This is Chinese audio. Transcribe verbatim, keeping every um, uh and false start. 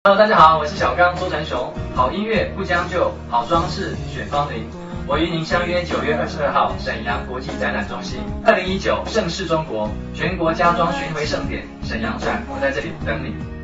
Hello， 大家好，我是小刚周成雄。好音乐不将就，好装饰选芳龄。我与您相约九月二十二号沈阳国际展览中心，二零一九盛世中国全国家装巡回盛典沈阳站，我在这里等你。